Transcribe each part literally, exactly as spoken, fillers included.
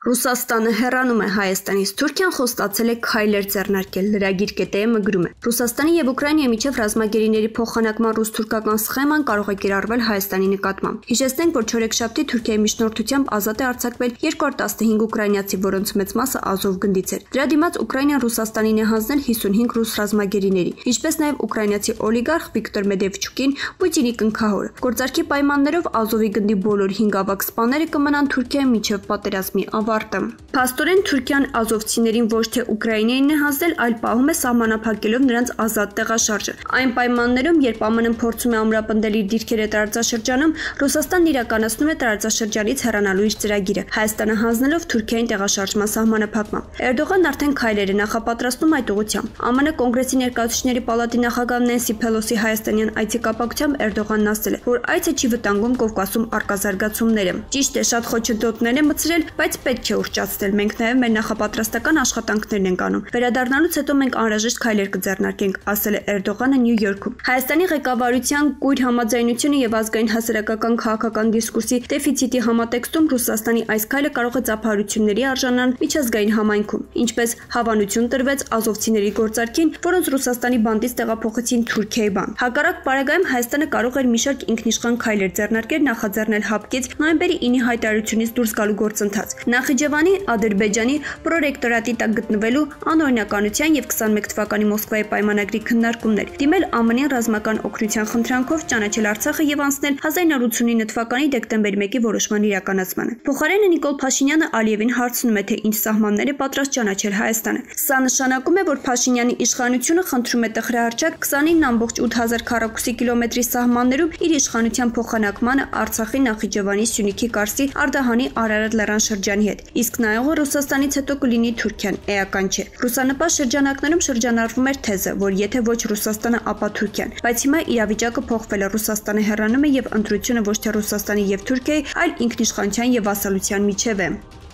Ռուսաստանը հեռանում է Հայաստանից։ Թուրքիան խոստացել է քայլեր ձեռնարկել, լրագիր կետ-ը գրում է։ Ռուսաստանի եւ Ուկրաինայի միջև ռազմագերիների փոխանակման ռուս-թուրքական սխեման կարող է կիրառվել Հայաստանի նկատմամբ։ Հիշեցնենք, որ չորեքշաբթի Թուրքիայի միջնորդությամբ ազատ է արձակվել երկու հարյուր տասնհինգ ուկրաինացի, որոնց մեծ մասը Ազով գնդից էր։ Դրա դիմաց Ուկրաինան Ռուսաստանին է հանձնել հիսունհինգ ռուս ռազմագերիների, ինչպես նաեւ ուկրաինացի օլիգարխ Վիկտոր Մեդևչուկին, Պուտինի կնքահորը։ Գործարքի պայմաններով Ազովի գնդի բոլոր հինգ ավագ սպաները կմնան Թուրքիայի միջև պատերազմի ավարտը։ Փաստորեն Թուրքիան ազովցիներին ոչ թե Ուկրաինային է հանձնել, այլ պահում է սահմանափակելով նրանց ազատ տեղաշարժը։ Այն պայմաններում, երբ ԱՄՆ-ն փորձում է ամրապնդել իր դիրքերը տարածաշրջանում, Ռուսաստանն իրականացնում է տարածաշրջանից հեռանալու իր ծրագիրը, Հայաստանը հանձնելով Թուրքիային տեղաշարժման սահմանափակմամբ։ Էրդողանն արդեն քայլեր է նախապատրաստում այդ ուղղությամբ։ ԱՄՆ Կոնգրեսի ներկայացուցիչների պալատի նախագահ Նենսի Փելոսի հայաստանյան այցի կապակցությամբ Էրդողանն ասել է, որ այցը չի վտանգում Կովկասում առկա զարգացումները։ Ճիշտ է, շատ խոչընդոտներ է մցրել, բայց պետք է ուռճացնել։ Մենք նաև մեր նախապատրաստական աշխատանքներն ենք անում։ Վերադառնալուց հետո մենք անհրաժեշտ քայլեր կձեռնարկենք, ասել է Էրդողանը Նյու Յորքում։ Հայաստանի ղեկավարության կույր համաձայնությունը եւ ազգային հասարակական քաղաքական դիսկուրսի դեֆիցիտի համատեքստում Ռուսաստանի այս քայլը կարող է ծափարությունների արժանան միջազգային համայնքում, ինչպես հավանություն տրվեց ազովցիների գործարքին, որոնց Ռուսաստանի բանդից տեղափոխեցին Թուրքիայի բանտ։ Հակառակ պարագայում Հայաստանը կարող էր մի շարք ինքնիշխան քայլեր ձեռնարկել, նախաձեռնել հապկից նոյեմբերի ինի հայտարարությունից դուրս գալու գործընթաց։ Նախիջևանի Ադրբեջանի պրոռեկտորատի տակ գտնվելու անօրինականության եւ քսանմեկ թվականի Մոսկվայի պայմանագրի քննարկումներ, դիմել ԱՄՆ-ին ռազմական օգնության խնդրանքով, ճանաչել Արցախը եւ անցնել հազար նույնսուն ինը թվականի դեկտեմբերի մեկի որոշման իրականացմանը։ Փոխարենը Նիկոլ Փաշինյանը Ալիևին հարցնում է, թե ինչ սահմաններ է պատրաստ ճանաչել Հայաստանը։ Սա նշանակում է, որ Փաշինյանի իշխանությունը խնդրում է տխրահարճակ քսանինը ամբողջ ութ հազար քառակուսի կիլոմետրի սահմաններում իր իշխանության փոխանակմանը Արցախի, Նախիջևանի, Սյունիքի, Կարսի, Արդահանի, Արարատ լեռան շրջանի հետ։ Իսկ նայողը Ռուսաստանից հետո կլինի Թուրքիան, էական չէ։ Ռուսանպաստ շրջանակներում շրջանառվում էր թեզը, որ եթե ոչ Ռուսաստանը, ապա Թուրքիան, բայց հիմա իրավիճակը փոխվել է, Ռուսաստանը հեռանում է եւ ընտրությունը ոչ թե Ռուսաստանի եւ Թուրքիայի, այլ ինքնիշխանության եւ վասալության միջև է։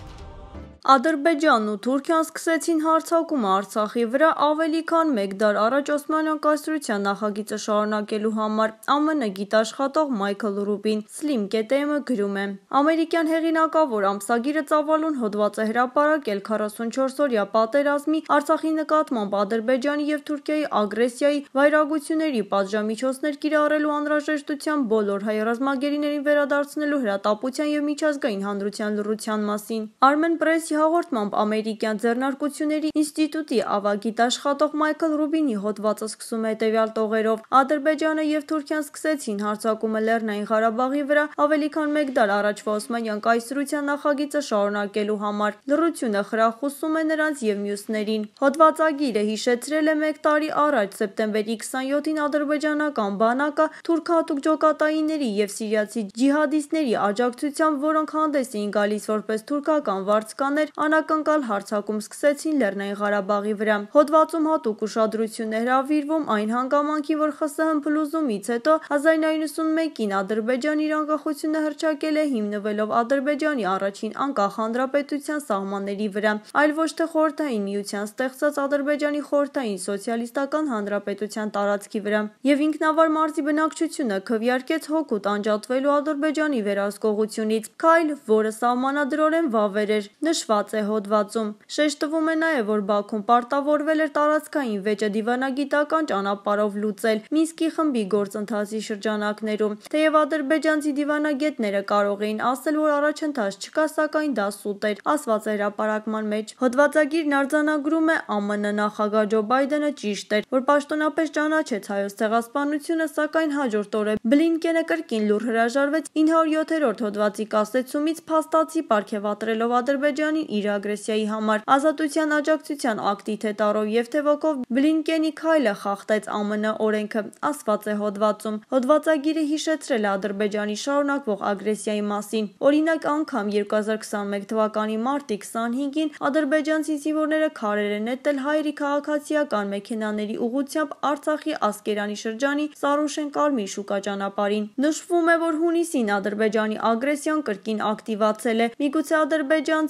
Ադրբեջանն ու Թուրքիան սկսեցին հարձակումը Արցախի վրա ավելի քան մեկ դար առաջ Օսմանյան կայսրության նախագիծը շարունակելու համար, ԱՄՆ գիտաշխատող Մայքլ Ռուբին Slim կետ-ը գրում է. Ամերիկյան հեղինակավոր ամսագիրը ծավալուն հոդված է հրապարակել քառասունչորսօրյա պատերազմի, Արցախի նկատմամբ Ադրբեջանի եւ Թուրքիայի ագրեսիայի, վայրագությունների պատժամիջոցներ կիրառելու անհրաժեշտության, բոլոր հայ ռազմագերիներին վերադարձնելու հրատապության եւ միջազգային հանրության լռության մասին։ Armen Press հաղորդմամբ ամերիկյան ձեռնարկությունների ինստիտուտի ավագիտաշխատող Մայքլ Ռուբինի հոդվածը սկսում է հետևյալ տողերով. Ադրբեջանը եւ Թուրքիան սկսեցին հարձակումը Լեռնային Ղարաբաղի վրա ավելի քան մեկ դար առաջվա Օսմանյան կայսրության նախագիծը շարունակելու համար։ Լռությունը խրախուսում է նրանց եւ մյուսներին։ Հոդվածագիրը հիշեցրել է մեկ տարի առաջ սեպտեմբերի քսանյոթին ադրբեջանական բանակը թուրքահատուկ ջոկատայինների եւ սիրիացի ջիհադիստների աջակցությամբ, որոնք հանդես էին գալիս որպես թուրքական վարձկաներ, անակնկալ հարձակում սկսեցին Լեռնային Ղարաբաղի վրա։ Հոդվածում հատուկ ուշադրություն է հրավիրվում այն հանգամանքին, որ ԽՍՀՄ փլուզումից հետո հազար նույնսուն իննսունմեկին Ադրբեջանը իր անկախությունը հռչակել է հիմնվելով Ադրբեջանի առաջին անկախ հանրապետության սահմանների վրա, այլ ոչ թե Խորհրդային Միության ստեղծած Ադրբեջանի խորհրդային սոցիալիստական հանրապետության տարածքի վրա, եւ ինքնավար մարզի բնակչությունը քվեարկեց հօգուտ անջատվելու Ադրբեջանի վերահսկողությունից, քայլ, որը սահմանադրորեն վավեր էր, նշված է հոդվածում։ Շեշտվում է նաև, որ Բաքուն պարտավորվել էր տարածքային վեճը դիվանագիտական ճանապարհով լուծել Մինսկի խմբի գործընթացի շրջանակներում։ Թեև ադրբեջանցի դիվանագետները կարող էին ասել, որ առաջընթաց չկա, սակայն դա սուտ էր, ասված է հրապարակման մեջ։ Հոդվածագիրն արձանագրում է ԱՄՆ նախագահ Ջո Բայդենը ճիշտ էր, որ պաշտոնապես ճանաչեց հայոց ցեղասպանությունը, սակայն հաջորդ օրը Բլինկենը կրկին լուր հրաժարվեց ինը հարյուր յոթերորդ հոդվածի կասեցումից, փաստացի պարգևատրելով Ադրբեջանին իր ագրեսիայի համար։ Ազատության աջակցության ակտի թե տարով եւ թե ոգով Բլինկենի քայլը խախտեց ԱՄՆ օրենքը, ասված է հոդվածում։ Հոդվածագիրը հիշեցրել է Ադրբեջանի շարունակվող ագրեսիայի մասին։ Օրինակ, անգամ երկու հազար քսանմեկ թվականի մարտի քսանհինգին ադրբեջանցի զինվորները քարեր են նետել հայերի քաղաքացիական մեքենաների ուղղությամբ Արցախի Ասկերանի շրջանի Սարուշեն Կարմիր շուկա ճանապարհին։ Նշվում է, որ հունիսին Ադրբեջանի ագրեսիան կրկին ակտիվացել է։ Միգուցե ադրբեջանցի զինվորները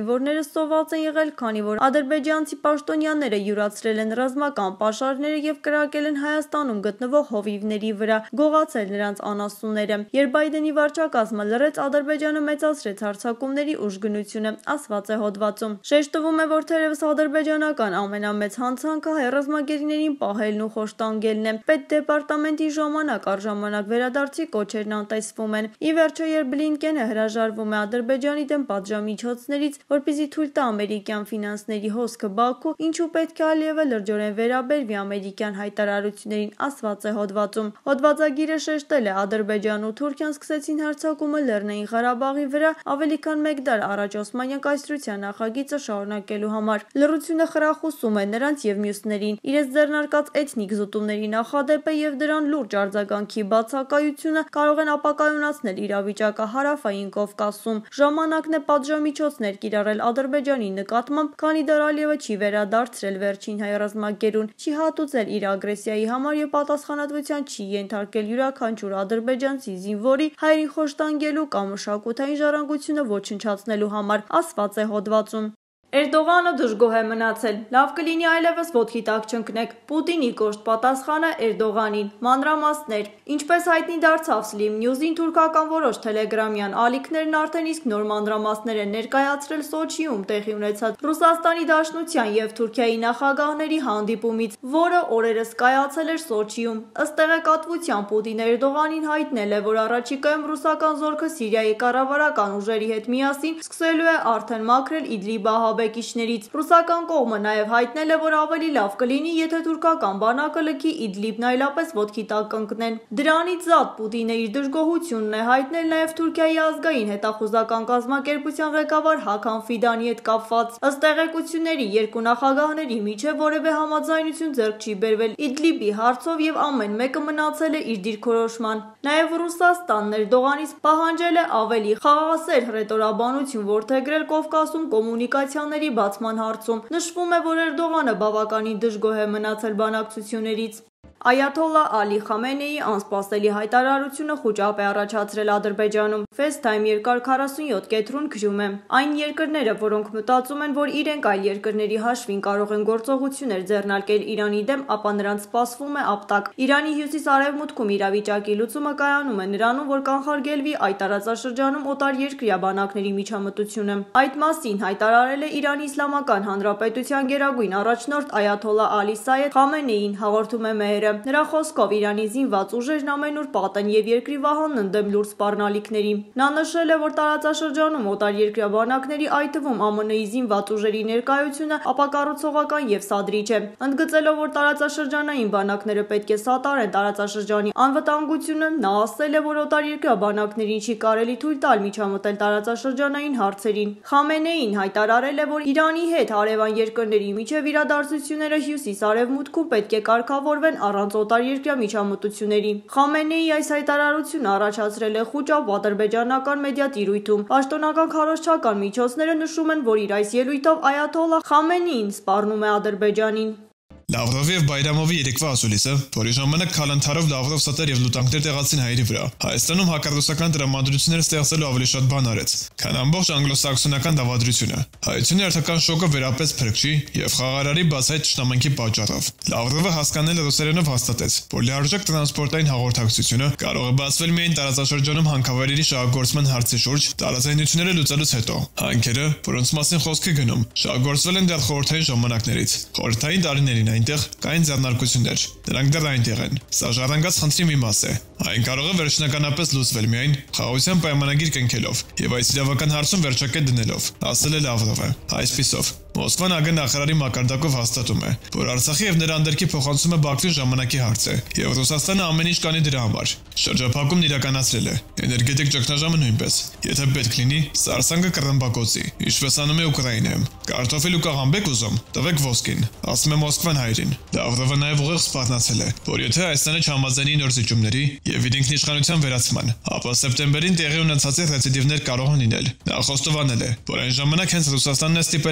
զինվորները սոված են եղել, քանի որ ադրբեջանցի պաշտոնյաները յուրացրել են ռազմական պաշարները եւ կրակել են Հայաստանում գտնվող հովիվների վրա, գողացել նրանց անասունները։ Երբ Բայդենի վարչակազմը լռեց, Ադրբեջանը մեծացրեց հարձակումների ուժգնությունը, ասված է հոդվածում։ Շեշտվում է, որ թերևս ադրբեջանական ամենամեծ հանցանքը հայ ռազմագերիներին պահելն ու խոշտանգելն է։ Պետդեպարտամենտի ժամանակ առ ժամանակ վերադարձի կոչերն անտեսվում են։ Ի վերջո, երբ Բլինկենը հրաժարվում է Ադրբեջանի դեմ պատժամիջոցներից, որպեսզի թույլ տա ամերիկյան ֆինանսների հոսքը Բաքու, ինչու պետք է Ալիևը լրջորեն վերաբերվի ամերիկյան հայտարարություններին, ասված է հոդվածում։ Հոդվածագիրը շեշտել է, Ադրբեջանն ու Թուրքիան սկսեցին հարձակումը Լեռնային Ղարաբաղի վրա ավելի քան մեկ դար առաջ Օսմանյան կայսրության նախագիծը շարունակելու համար։ Լռությունը խրախուսում է նրանց եւ մյուսներին։ Իրենց ձեռնարկած էթնիկ զուտումների նախադեպը եւ դրան լուրջ արձագանքի բացակայությունը կարող են ապակայունացնել իրավիճակը Հարավային Կովկասում։ Ժամանակն է պատժամիջոցներ կիրառել Ադրբեջանի նկատմամբ, քանի դեռ Ալիևը չի վերադարձրել վերջին հայ ռազմագերուն, չի հատուցել իր ագրեսիայի համար եւ պատասխանատվության չի ենթարկել յուրաքանչյուր ադրբեջանցի զինվորի հայրին խոշտանգելու կամ մշակութային ժառանգությունը ոչնչացնելու համար, ասված է հոդվածում։ Էրդողանը դժգոհ է մնացել։ Լավ կլինի այլևս ոտքի տակ չընկնեք։ Պուտինի կոշտ պատասխանը Էրդողանին։ Մանրամասներ։ Ինչպես հայտնի դարձավ Slim News-ին, թուրքական որոշ տելեգրամյան ալիքներն արդեն իսկ նոր մանրամասներ են ներկայացրել Սոչիում տեղի ունեցած Ռուսաստանի Դաշնության եւ Թուրքիայի նախագահների հանդիպումից, որը օրերս կայացել էր Սոչիում։ Ըստ տեղեկատվության, Պուտինը Էրդողանին հայտնել է, որ առաջիկայում ռուսական զորքը Սիրիայի կառավարական ուժերի հետ միասին սկսելու է արդեն մաքրել Իդլիբ ահաբեկիչներից։ Ռուսական կողմը նաև հայտնել է, որ ավելի լավ կլինի, եթե թուրքական բանակը լքի Իդլիբն այլապես ոտքի տակ կընկնեն։ Դրանից զատ Պուտինը իր դժգոհությունն է հայտնել նաև Թուրքիայի ազգային հետախուզական կազմակերպության ղեկավար Հական Ֆիդանի հետ կապված։ Ըստ տեղեկությունների, երկու նախագահների միջև որևէ համաձայնություն ձեռք չի բերվել Իդլիբի հարցով եւ ամեն մեկը մնացել է իր դիրքորոշման։ Նաև Ռուսաստանն Էրդողանից պահանջել է ավելի խաղաղասեր հռետորաբանություն որդեգրել Կովկասում կոմունիկացիաների բացման հարցում։ Նշվում է, որ Էրդողանը բավականին դժգոհ է մնացել բանակցություններից։ Այաթոլլա Ալի Խամենեի անսպասելի հայտարարությունը խուճապ է առաջացրել Ադրբեջանում։ FaceTime երկար քառասունյոթ կետրուն գրում է. Այն երկրները, որոնք մտածում են, որ իրենք այլ երկրների հաշվին կարող են գործողություններ ձեռնարկել Իրանի դեմ, ապա նրանց սպասվում է ապտակ։ Իրանի հյուսիս-արևմուտքում իրավիճակի լուծումը կայանում է նրանում, որ կանխարգելվի այդ տարածաշրջանում օտարերկրյա բանակների միջամտությունը։ Այդ մասին հայտարարել է Իրանի Իսլամական Հանրապետության գերագույն առաջնորդ Այաթոլլա Ալի Սայեդ Խամենեին, հաղորդում է Մեհերը։ Նրա խոսքով Իրանի զինված ուժերն ամենուր պատ են եւ երկրի վահանն ընդդեմ լուրջ սպառնալիքների։ Նա նշել է, որ տարածաշրջանում օտարերկրյա բանակների, այդ թվում ԱՄՆ-ի զինված ուժերի ներկայությունը ապակառուցողական եւ սադրիչ է։ Ընդգծելով, որ տարածաշրջանային բանակները պետք է սատարեն տարածաշրջանի անվտանգությունը, նա ասել է, որ օտարերկրյա բանակներին չի կարելի թույլ տալ միջամտել տարածաշրջանային հարցերին։ Խամենեին հայտարարել է, որ Իրանի հետ հարևան երկրների միջև իրադարձությունները հյուսիս-արևմուտքում պետք է կարգավորվեն առանց օտարերկրյա միջամտությունների։ Խամենեի այս հայտարարությունը առաջացրել է խուճապ ադրբեջանական մեդիա տիրույթում։ Պաշտոնական քարոզչական միջոցները նշում են, որ իր այս ելույթով Այաթոլլա Խամենեին սպառնում է Ադրբեջանին։ Լավրովի եւ Բայրամովի երեկվա ասուլիսը, որի ժամանակ քալանթարով Լավրով ստեր եւ լուտանքներ տեղացին հայերի վրա, Հայաստանում հակառուսական տրամադրություններ ստեղծելու ավելի շատ բան արեց, քան ամբողջ անգլոսաքսոնական դավադրությունը։ Հայությունը հերթական շոկը վերապես փրկչի եւ խաղարարի բացահայտ ճշտամանքի պատճառով։ Լավրովը հասկանել ռուսերենով հաստատեց, որ լիարժեք տրանսպորտային հաղորդակցությունը կարող է բացվել միայն տարածաշրջանում հանքավայրերի շահագործման հարցի շուրջ տարածայնությունները լուծելուց հետո։ Հանքերը, որոնց մասին խոսք է գնում, շահագործվել են դեռ խորհրդային ժամանակներից։ Խորհրդային տարիներին այնտեղ կային ձեռնարկություններ, դրանք դեռ այնտեղ են։ Սա ժառանգած խնդրի մի մաս է։ Այն կարող է վերջնականապես լուծվել միայն խաղաղության պայմանագիր կնքելով եւ այս իրավական հարցում վերջակետ դնելով, ասել է Լավրովը։ Այսպիսով Մոսկվան ԱԳ նախարարի մակարդակով հաստատում է, որ Արցախի եւ նրա անդերքի փոխանցումը Բաքվին ժամանակի հարց է, եւ Ռուսաստանը ամեն ինչ կանի դրա համար։ Շրջափակումն իրականացրել է, էներգետիկ ճգնաժամը նույնպես։ Եթե պետք լինի, սարսանգը կռմբակոծի, ինչվեսանում է Ուկրաինայում։ Կարտոֆիլ ու կաղամբեք ուզում, տվեք ոսկին, ասում է Մոսկվան հայերին։ Լավրովը նաեւ ուղիղ սպառնացել է, որ եթե Հայաստանը չհամաձայնի նոր զիջումների եւ իր ինքնիշխանության վերացման, ապա սեպտեմբերին տեղի ունեցած ռեցիդիվներ կարող են լինել։ Նա խոստովանել է, որ այն ժամանակ հենց Ռուսաստանն է ստիպել Հայաստանի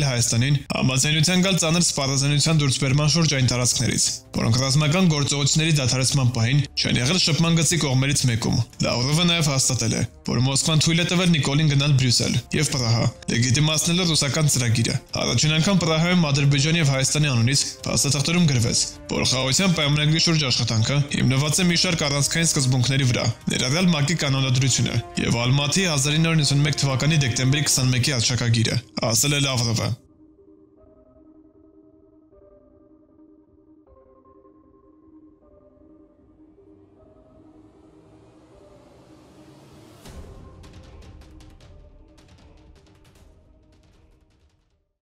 պահին համաձայնության գալ ծանր սպառազինության դուրսբերման շուրջ այն տարածքներից, որոնք ռազմական գործողությունների դադարեցման պահին չեն եղել շփման գծի կողմերից մեկում։ Լավրովը նաև հաստատել է, որ Մոսկվան թույլ է տվել Նիկոլին գնալ Բրյուսել եւ Պրահա, լեգիտիմացնելով ռուսական ծրագիրը։ Առաջին անգամ Պրահայում Ադրբեջանի եւ Հայաստանի անունից փաստաթղթերում գրվեց, որ խաղաղության պայմանագրի շուրջ աշխատանքը հիմնված է մի շարք առանցքային սկզբունքների վրա, ներառյալ ՄԱԿ-ի կանոնադրությունը եւ Ալմատի հազար ինը հարյուր նվաթ մեկ թվականի դեկտեմբերի քսանմեկի հռչակագիրը, ասել է Լավրովը։